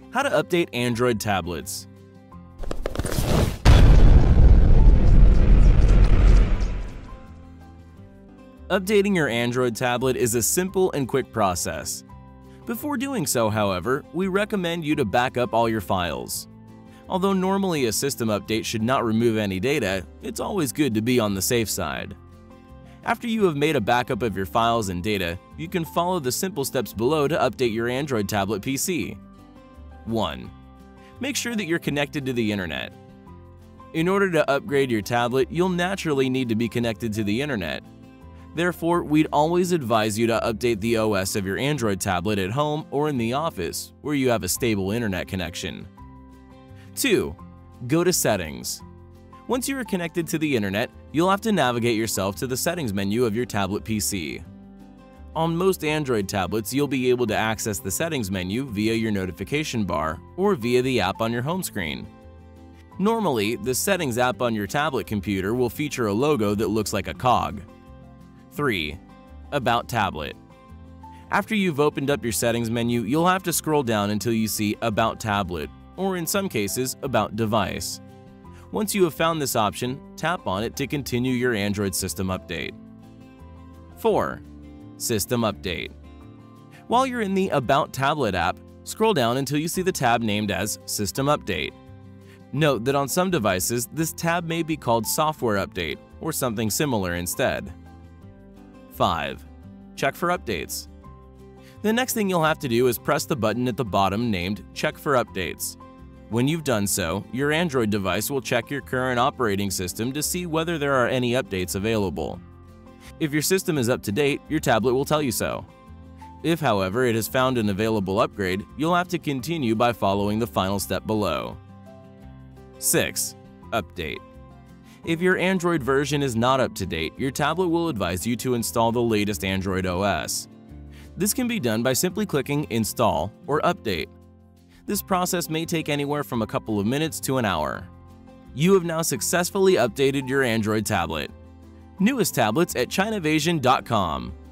How to update Android tablets. Updating your Android tablet is a simple and quick process. Before doing so, however, we recommend you to back up all your files. Although normally a system update should not remove any data, it's always good to be on the safe side. After you have made a backup of your files and data, you can follow the simple steps below to update your Android tablet PC. 1. Make sure that you're connected to the internet. In order to upgrade your tablet, you'll naturally need to be connected to the internet. Therefore, we'd always advise you to update the OS of your Android tablet at home or in the office, where you have a stable internet connection. 2. Go to Settings. Once you are connected to the internet, you'll have to navigate yourself to the Settings menu of your tablet PC. On most Android tablets, you'll be able to access the Settings menu via your notification bar or via the app on your home screen. Normally, the Settings app on your tablet computer will feature a logo that looks like a cog. 3. About Tablet. After you've opened up your Settings menu, you'll have to scroll down until you see About Tablet, or in some cases, About Device. Once you have found this option, tap on it to continue your Android system update. 4. System Update. While you're in the About Tablet app, scroll down until you see the tab named as System Update. Note that on some devices, this tab may be called Software Update or something similar instead. 5. Check for updates. The next thing you'll have to do is press the button at the bottom named Check for Updates. When you've done so, your Android device will check your current operating system to see whether there are any updates available. If your system is up to date, your tablet will tell you so. If, however, it has found an available upgrade, you'll have to continue by following the final step below. 6. Update. If your Android version is not up to date, your tablet will advise you to install the latest Android OS. This can be done by simply clicking Install or Update. This process may take anywhere from a couple of minutes to an hour. You have now successfully updated your Android tablet. Newest tablets at Chinavasion.com.